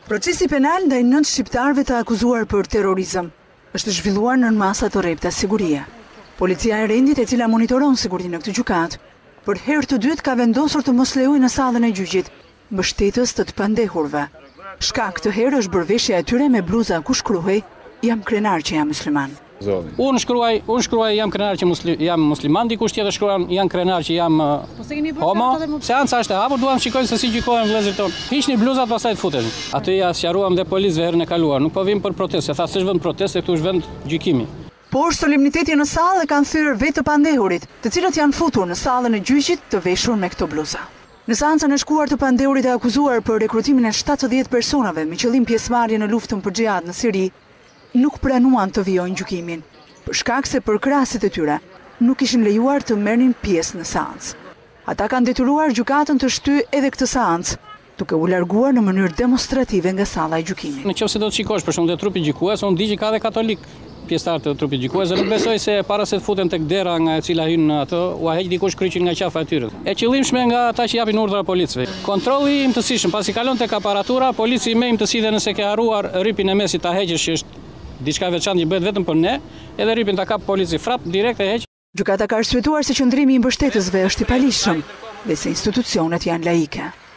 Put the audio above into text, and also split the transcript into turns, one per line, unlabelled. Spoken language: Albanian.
Proçesi penal ndaj 9 shqiptarëve të akuzuar për terrorizëm është zhvilluar në masa të rrepta sigurie. Policia e rendit, e cila monitoron sigurinë në këtë gjykatë, për herë të dytë ka vendosur të mos lejojë në sallën e gjyqit mbështetës të pandehurve. Shkak këtë herë është bërveshja e tyre me bluza ku shkruhej "Jam Krenar që jam mysliman".
Unë shkruaj jam Krenar që jam musliman, dikush tjetër shkruan jam Krenar që jam homo. Seanca është e hapur, duam shikojmë se si gjykojnë vëllezërit tonë. Hiqni bluzat, pastaj të futesh. Aty ja sqaruam dhe policëve herën e kaluar. Nuk po vim për protestë, tha s'është vend proteste, këtu është vend gjykimi.
Por solemniteti në sallë kanë thyrë vetë të pandehurit, të cilët janë futur në sallën e gjyqit të veshur me këto bluza. Në seancën e shkuar të pandehurit e akuzuar për rekrutimin e 70 personave me qëllim pjesëmarrje në luftën për xhihad në Siri, nuk pranuan të vijojnë gjykimin, për shkak se përkrahasit e tyre nuk ishin lejuar të merrnin pjesë në seancë. Ata kanë detyruar gjykatën të shtyjë edhe këtë seancë, duke u larguar në mënyrë demonstrative nga salla e gjykimit.
Nëse do të shikosh për shembull te trupi gjykues, unë di që ka dhe katolik pjesëtar të trupit gjykues, dhe nuk besoj se para se të futen tek dera nga e cila hyn në atë, u heq dikush kryqin nga qafa e tyre. E qëllimshme nga ata që japin urdhra policëve. Kontrolli i imtësishëm, pasi kalon tek aparatura, polici me imtësi dhe nëse ke harruar rrypin e mesit ta heqësh që është diçka veçantë që bëhet vetëm për ne, edhe rrypin ta kap polici frap direkt e heq.
Gjykata ka arsyetuar se qëndrimi i mbështetësve është i palishëm dhe se institucionet janë laike.